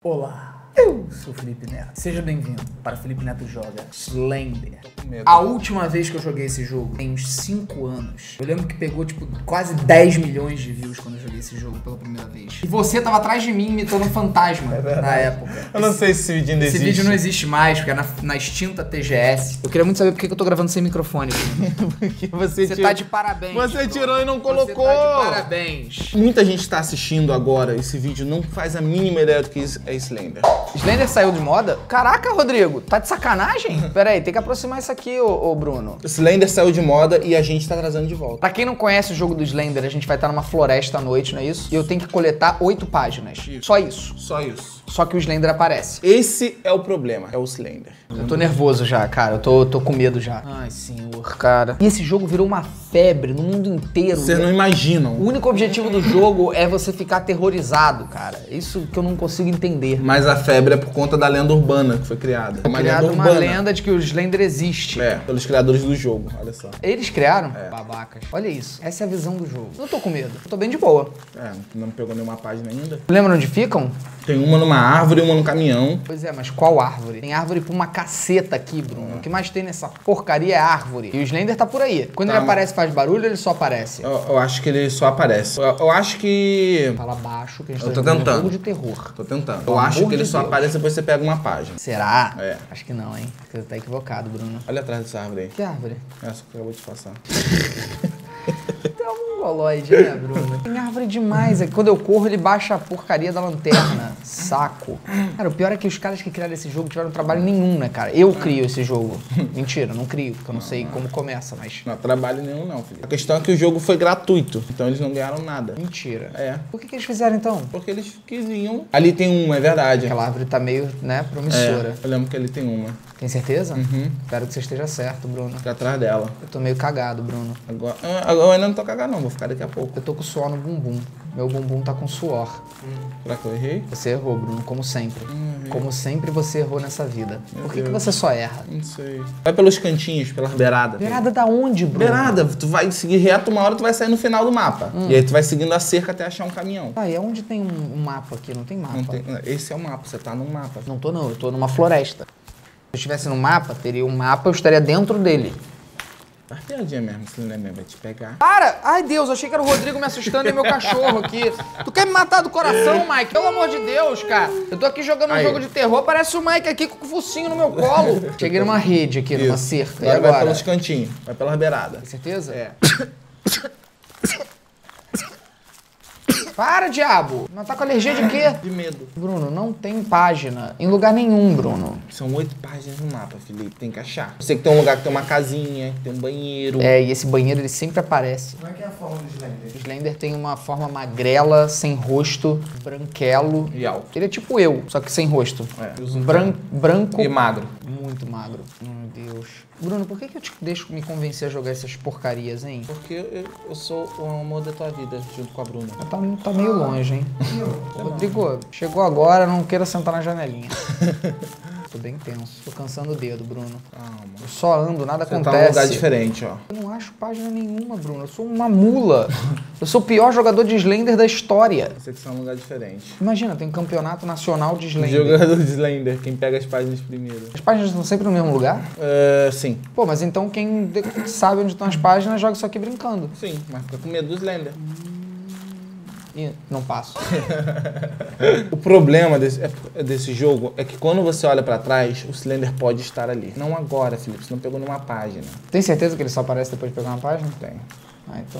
Olá, eu sou o Felipe Neto. Seja bem-vindo para Felipe Neto Joga Slender. A última vez que eu joguei esse jogo, tem uns 5 anos. Eu lembro que pegou, tipo, quase 10 milhões de views quando eu joguei esse jogo pela primeira vez. E você tava atrás de mim imitando um fantasma na época. Eu não sei se esse vídeo ainda existe. Esse vídeo não existe mais, porque é na extinta TGS. Eu queria muito saber por que eu tô gravando sem microfone. Porque você Tá de parabéns. Você tirou e não colocou. Você tá de parabéns. Muita gente tá assistindo agora esse vídeo, não faz a mínima ideia do que é Slender. Slender saiu de moda? Caraca, Rodrigo, tá de sacanagem? Pera aí, tem que aproximar isso aqui, ô Bruno. Slender saiu de moda e a gente tá trazendo de volta. Pra quem não conhece o jogo do Slender, a gente vai estar numa floresta à noite, não é isso? E eu tenho que coletar 8 páginas. Isso. Só isso. Só isso. Só que o Slender aparece. Esse é o problema, é o Slender. Eu tô nervoso já, cara. Eu tô com medo já. Ai, senhor, cara. E esse jogo virou uma febre no mundo inteiro. Vocês não imaginam. O único objetivo do jogo é você ficar aterrorizado, cara. Isso que eu não consigo entender. Mas a febre é por conta da lenda urbana que foi criada. Criado uma lenda de que o Slender existe. É, pelos criadores do jogo, olha só. Eles criaram? É. Babacas. Olha isso. Essa é a visão do jogo. Não tô com medo. Eu tô bem de boa. É, não pegou nenhuma página ainda. Lembra onde ficam? Tem uma numa árvore e uma no caminhão. Pois é, mas qual árvore? Tem árvore pra uma caceta aqui, Bruno. O que mais tem nessa porcaria é árvore. E o Slender tá por aí. Quando ele aparece e faz barulho, ele só aparece. Eu acho que ele só aparece. Eu acho que... Fala baixo que a gente Eu tá tô jogando um tentando. jogo de terror. Tô tentando. Pelo Eu acho amor que ele de só Deus. aparece depois que você pega uma página. Será? É. Acho que não, hein? Você tá equivocado, Bruno. Olha atrás dessa árvore aí. Que árvore? Essa que eu acabou de passar. Tem um mongoloide, né, Bruno? Tem árvore demais. É que quando eu corro, ele baixa a porcaria da lanterna. Saco. Cara, o pior é que os caras que criaram esse jogo tiveram trabalho nenhum, né, cara? Eu crio esse jogo. Mentira, não crio, porque eu não sei como começa, mas... Não há trabalho nenhum não, filho. A questão é que o jogo foi gratuito, então eles não ganharam nada. Mentira. É. Por que eles fizeram, então? Porque eles queriam... Ali tem uma, é verdade. Aquela árvore tá meio, né, promissora. Eu lembro que ali tem uma. Tem certeza? Uhum. Espero que você esteja certo, Bruno. Fica atrás dela. Eu tô meio cagado, Bruno. Agora eu ainda não tô cagado não, vou ficar daqui a pouco. Eu tô com suor no bumbum. Meu bumbum tá com suor. Será que eu errei? Você errou, Bruno, como sempre. Como sempre você errou nessa vida. Por que Deus. você só erra? Não sei. Vai pelos cantinhos, pelas beiradas. Beirada da onde, Bruno? Beirada, tu vai seguir reto, uma hora tu vai sair no final do mapa. E aí tu vai seguindo a cerca até achar um caminhão. Ah, e aonde tem um mapa aqui? Não tem mapa. Não tem- esse é o mapa, você tá num mapa. Não tô não, eu tô numa floresta. Se eu estivesse no mapa, teria um mapa, eu estaria dentro dele. Faz piadinha mesmo, se não é mesmo, vai te pegar. Para! Ai, Deus, achei que era o Rodrigo me assustando e meu cachorro aqui. Tu quer me matar do coração, Mike? Pelo amor de Deus, cara. Eu tô aqui jogando um Aí. jogo de terror, parece o Mike aqui com o focinho no meu colo. Cheguei numa rede aqui, numa Isso. cerca. Agora E vai agora? pelos cantinhos, vai pelas beiradas. Tem certeza? É. Para, diabo! Mas tá com alergia de quê? De medo. Bruno, não tem página em lugar nenhum, Bruno. São 8 páginas no mapa, Felipe, tem que achar. Eu sei que tem um lugar que tem uma casinha, que tem um banheiro. É, e esse banheiro ele sempre aparece. Como é que é a forma do Slender? O Slender tem uma forma magrela, sem rosto, branquelo. E alto. Ele é tipo eu, só que sem rosto. É, usa um Branco. E magro. Muito magro. Meu Deus. Bruno, por que eu te deixo me convencer a jogar essas porcarias, hein? Porque eu sou o amor da tua vida, junto com a Bruna. Tá meio longe, hein? Rodrigo, chegou agora, não queira sentar na janelinha. Tô bem tenso. Tô cansando o dedo, Bruno. Calma. Eu só ando, nada Você tá acontece. num lugar diferente, ó. Eu não acho página nenhuma, Bruno. Eu sou uma mula. Eu sou o pior jogador de Slender da história. Você que tá num lugar diferente. Imagina, tem um campeonato nacional de Slender. Jogador de Slender, quem pega as páginas primeiro. As páginas estão sempre no mesmo lugar? Sim. Pô, mas então quem sabe onde estão as páginas joga isso aqui brincando. Sim, mas fica com medo do Slender. E não passo. O problema desse jogo é que quando você olha pra trás, o Slender pode estar ali. Não agora, Felipe, você não pegou nenhuma página. Tem certeza que ele só aparece depois de pegar uma página? Tem. Ah, então...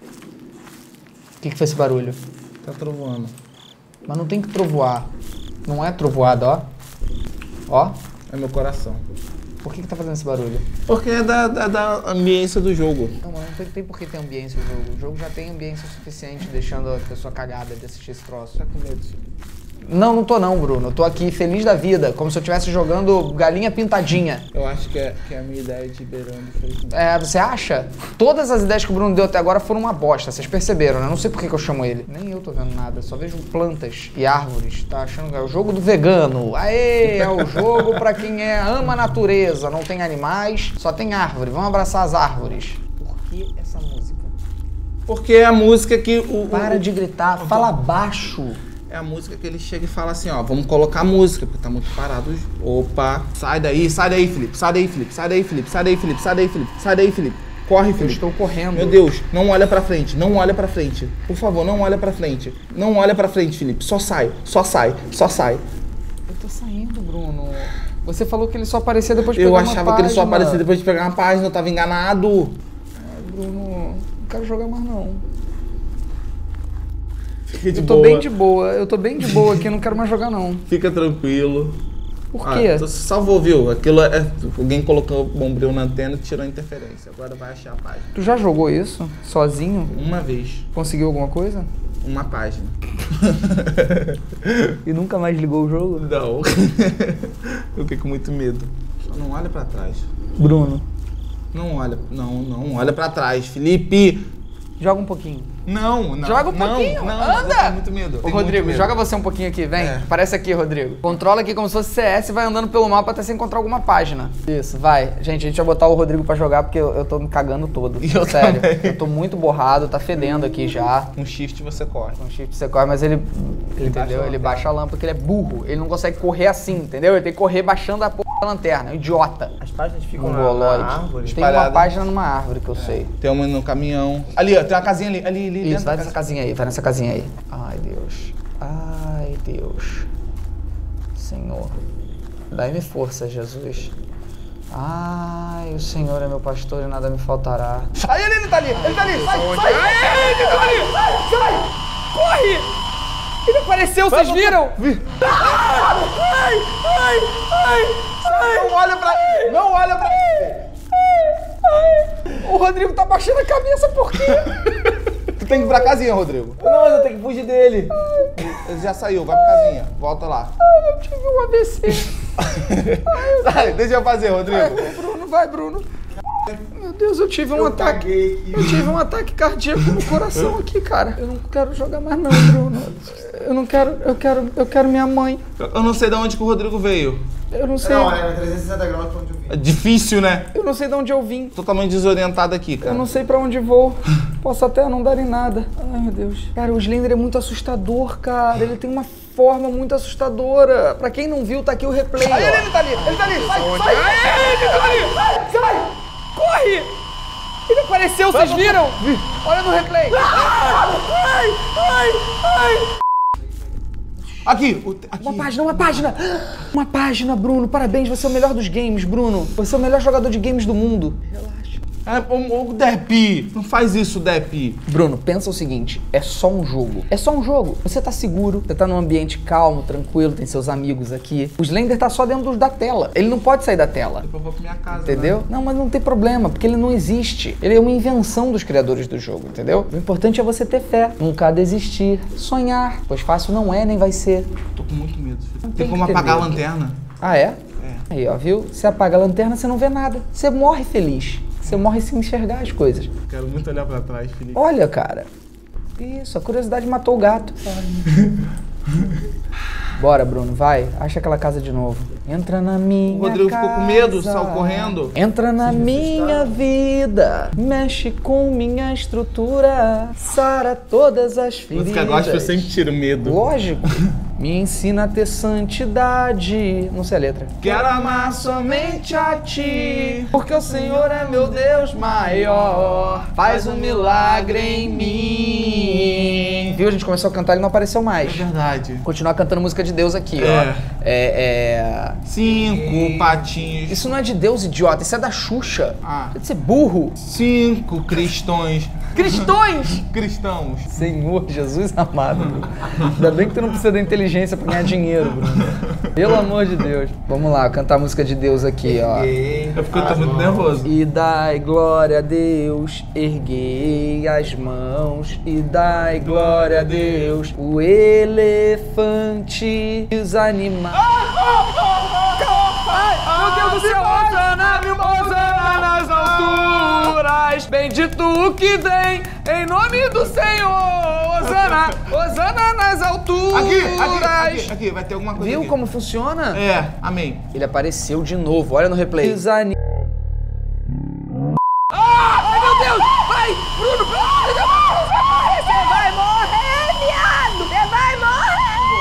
O que foi esse barulho? Tá trovoando. Mas não tem que trovoar. Não é trovoada, ó. Ó. É meu coração. Por que tá fazendo esse barulho? Porque é da ambiência do jogo. Não, mas não tem por que ter ambiência o jogo. O jogo já tem ambiência suficiente, deixando a pessoa cagada de assistir esse troço. Tá com medo, Felipe? Não tô não, Bruno. Eu tô aqui feliz da vida, como se eu estivesse jogando galinha pintadinha. Eu acho que é a minha ideia de beirando foi com... É, você acha? Todas as ideias que o Bruno deu até agora foram uma bosta, vocês perceberam, né? Não sei por que eu chamo ele. Nem eu tô vendo nada, só vejo plantas e árvores. Tá achando que é o jogo do vegano. Aê, é o jogo pra quem ama a natureza, não tem animais, só tem árvore. Vamos abraçar as árvores. Por que essa música? Porque é a música que Para de gritar, fala baixo. é a música que ele chega e fala assim, ó, vamos colocar música, porque tá muito parado. Opa, sai daí, Felipe, sai daí, Felipe, sai daí, Felipe, sai daí, Felipe, sai daí, Felipe, sai daí, Felipe. Corre, Felipe. Eu estou correndo. Meu Deus, não olha pra frente, não olha pra frente. Por favor, não olha pra frente. Não olha pra frente, Felipe. Só sai, só sai, só sai. Eu tô saindo, Bruno. Você falou que ele só aparecia depois de pegar uma página. Eu achava que ele só aparecia depois de pegar uma página, eu tava enganado. Ai, Bruno, não quero jogar mais não. Fica de Eu tô boa. bem de boa, eu tô bem de boa aqui, não quero mais jogar não. Fica tranquilo. Por quê? Tu se salvou, viu? Aquilo é... Alguém colocou bombril na antena e tirou a interferência. Agora vai achar a página. Tu já jogou isso? Sozinho? Uma vez. Conseguiu alguma coisa? Uma página. E nunca mais ligou o jogo? Não. Eu fiquei com muito medo. Só não olha pra trás. Bruno. Não olha. Não olha pra trás. Felipe! Joga um pouquinho. Não. Joga um pouquinho. Não, Anda! eu tenho muito medo. Ô, Rodrigo, joga você um pouquinho aqui, vem. Aparece aqui, Rodrigo. Controla aqui como se fosse CS e vai andando pelo mapa até você encontrar alguma página. Isso, vai. Gente, a gente vai botar o Rodrigo pra jogar porque eu tô me cagando todo. Eu Sério. também. Eu tô muito borrado, tá fedendo aqui já. Com shift você corre. Com shift você corre, mas ele entendeu? Ele baixa a lâmpada porque ele é burro. Ele não consegue correr assim, entendeu? Ele tem que correr baixando a porra da lanterna. É um idiota. As páginas ficam na Mongoloide. árvore. Tem uma espalhada. página numa árvore que eu sei. Tem uma no caminhão. Ali, ó, tem uma casinha ali Isso, dentro vai da nessa casinha aí, vai nessa casinha aí. Ai, Deus. Ai, Deus. Senhor. Dai-me força, Jesus. Ai, o Senhor é meu pastor e nada me faltará. Aí ele tá ali, sai, sai! Ai, ele tá ali, sai! Corre! Ele apareceu, vocês viram? Não olha pra ele! O Rodrigo tá baixando a cabeça por quê? Tu tem que ir pra casinha, Rodrigo. Não, mas eu tenho que fugir dele. Ele já saiu, vai pra casinha. Volta lá. Eu tive um AVC. Sai, deixa eu fazer, Rodrigo. Bruno, vai, Bruno. Meu Deus, eu tive um ataque. Eu tive um ataque cardíaco no coração aqui, cara. Eu não quero jogar mais não, Bruno. Eu não quero, eu quero minha mãe. Eu não sei de onde que o Rodrigo veio. Eu não sei. Não, é 360 graus pra onde eu vim. É difícil, né? Eu não sei de onde eu vim. Totalmente desorientado aqui, cara. Eu não sei pra onde vou. Posso até não dar em nada. Ai, meu Deus. Cara, o Slender é muito assustador, cara. Ele tem uma forma muito assustadora. Pra quem não viu, tá aqui o replay. Aí ó. ele tá ali, sai! Ele tá ali! Sai! Corre! Ele apareceu, vocês viram? Olha no replay. Aqui! Uma página! Uma página, Bruno. Parabéns, você é o melhor dos games, Bruno. Você é o melhor jogador de games do mundo. Relaxa. Ô, Depi! Não faz isso, Depi! Bruno, pensa o seguinte, é só um jogo. É só um jogo. Você tá seguro, você tá num ambiente calmo, tranquilo, tem seus amigos aqui. O Slender tá só dentro da tela. Ele não pode sair da tela. Depois eu vou pra minha casa, Entendeu? né? Não, mas não tem problema, porque ele não existe. Ele é uma invenção dos criadores do jogo, entendeu? O importante é você ter fé, nunca desistir, sonhar, pois fácil não é nem vai ser. Tô com muito medo, filho. Não Tem tem como que ter apagar a medo. lanterna? Ah, é? É. Aí, ó, viu? Você apaga a lanterna, você não vê nada. Você morre feliz. Você morre sem enxergar as coisas. Quero muito olhar pra trás, Felipe. Olha, cara. Isso, a curiosidade matou o gato. Bora, Bruno, vai. Acha aquela casa de novo. Entra na minha O Rodrigo casa. ficou com medo, saiu correndo. Entra na minha vida. Mexe com minha estrutura. Sara todas as feridas. Música gospel eu sempre tiro medo. Lógico. Me ensina a ter santidade. Não sei a letra. Quero amar somente a ti. Porque o Senhor é meu Deus maior. Faz um milagre em mim. Viu? A gente começou a cantar e não apareceu É mais. verdade. Continuar cantando música de Deus aqui, ó. 5 patinhos. Isso não é de Deus, idiota. Isso é da Xuxa. Ah. Deve ser burro. 5 cristões. Cristões! Cristãos. Senhor Jesus amado, Bruno. Ainda bem que tu não precisa da inteligência pra ganhar dinheiro, Bruno. Pelo amor de Deus. Vamos lá, cantar a música de Deus aqui, ó. Eu tô muito nervoso. E dai glória a Deus, erguei as mãos. E dai glória a Deus, o elefante e os animais. Meu Deus do céu! Hosana nas alturas, bendito o que vem em nome do Senhor. Hosana nas alturas. Aqui, vai ter alguma coisa Viu aqui. como funciona? É, amém. Ele apareceu de novo, olha no replay. Ai, meu Deus! Vai! Bruno, você vai morrer, viado! Você vai morrer!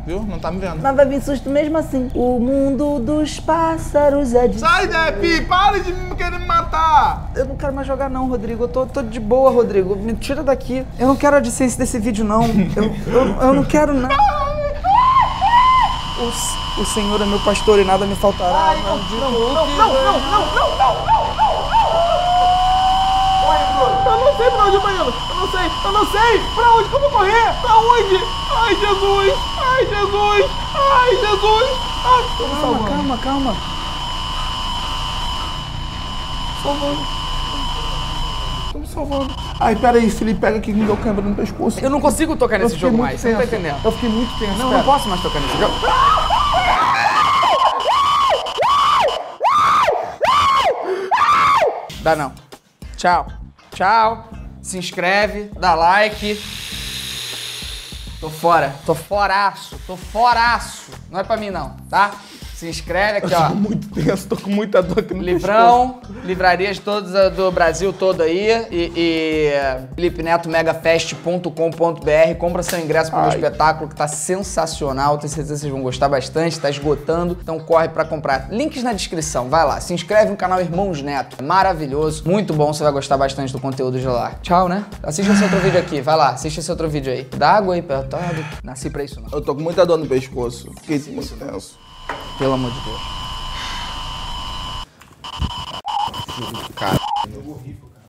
viu? Não tá me vendo. Mas vai vir susto mesmo assim. O mundo dos pássaros é de... Sai, Depp! Para de querer me matar! Eu não quero mais jogar não, Rodrigo. Eu tô de boa, Rodrigo. Me tira daqui. Eu não quero a AdSense desse vídeo, não. Eu não quero, não. O Senhor é meu pastor e nada me faltará. Não. Eu não sei pra onde eu tô indo! Eu não sei! Pra onde que eu vou correr? Pra onde? Ai, Jesus! Ai, Jesus! Ai, Jesus! Ai, tô me salvando. Calma. Tô me salvando. Ai, pera aí, Felipe, pega aqui que me deu câmera no pescoço. Eu não consigo tocar nesse fiquei jogo muito mais. Você não tá tenso. entendendo. Eu fiquei muito tenso. Não, eu pera. não posso mais tocar nesse jogo. Dá não. Tchau. Se inscreve, dá like. Tô fora. Tô foraço. Não é pra mim não, tá? Se inscreve aqui, ó. Tô muito tenso, tô com muita dor aqui no Livrão, livrarias todas do Brasil todo aí e FelipeNetoMegaFest.com.br. Compra seu ingresso pro meu espetáculo que tá sensacional, tenho certeza que vocês vão gostar bastante, tá esgotando, então corre pra comprar. Links na descrição, vai lá, se inscreve no canal Irmãos Neto, é maravilhoso, muito bom, você vai gostar bastante do conteúdo de lá. Tchau, né? Assiste esse outro vídeo aqui, vai lá, assiste esse outro vídeo aí. Dá água aí, apertado, nasci pra isso não. Eu tô com muita dor no pescoço, fiquei muito tenso. Pelo amor de Deus. Cara.